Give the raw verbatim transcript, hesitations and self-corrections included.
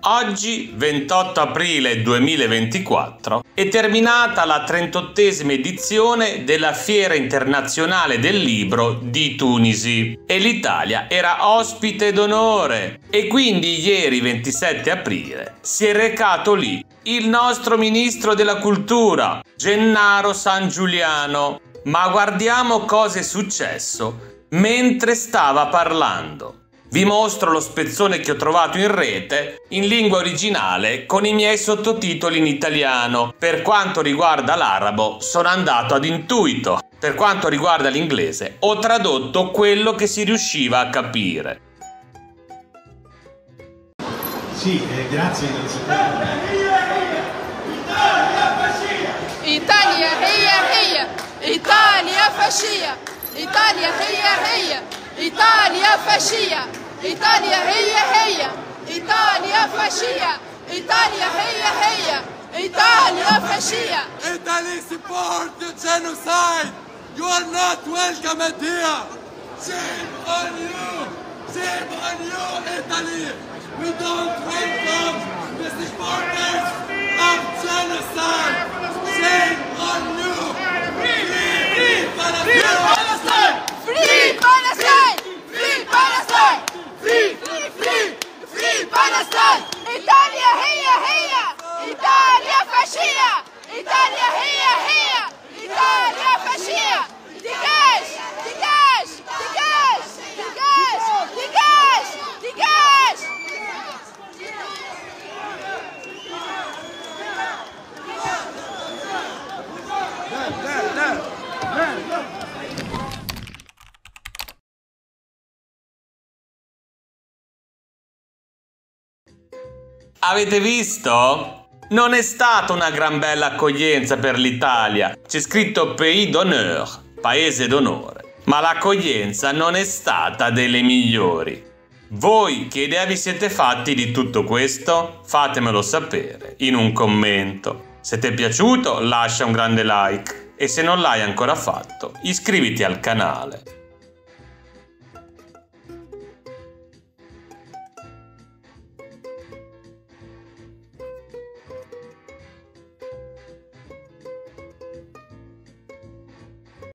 Oggi, ventotto aprile duemilaventiquattro, è terminata la trentottesima edizione della Fiera Internazionale del Libro di Tunisi e l'Italia era ospite d'onore. E quindi ieri, ventisette aprile, si è recato lì il nostro ministro della cultura, Gennaro Sangiuliano. Ma guardiamo cosa è successo mentre stava parlando. Vi mostro lo spezzone che ho trovato in rete in lingua originale con i miei sottotitoli in italiano. Per quanto riguarda l'arabo sono andato ad intuito. Per quanto riguarda l'inglese ho tradotto quello che si riusciva a capire. Sì, eh, grazie innanzitutto. Italia هي هي Italia fascia Italia هي هي Italia fascia Italia هي هي Italia fascia Italia هي هي Italia fascia. Italy support the genocide. You are not welcome here. Shame on you. Shame on you, Italy. We don't welcome the supporters of genocide. Shame on you. Free, free Palestine. Free Palestine. Free Palestine. Free, free, free, free Palestine. Italia هي هي Italia fascia Italia هي هي Italia fascia. Dégage, dégage, dégage, dégage, dégage, dégage. Avete visto? Non è stata una gran bella accoglienza per l'Italia. C'è scritto Pays d'honneur, paese d'onore. Ma l'accoglienza non è stata delle migliori. Voi che idea vi siete fatti di tutto questo? Fatemelo sapere in un commento. Se ti è piaciuto lascia un grande like e se non l'hai ancora fatto iscriviti al canale.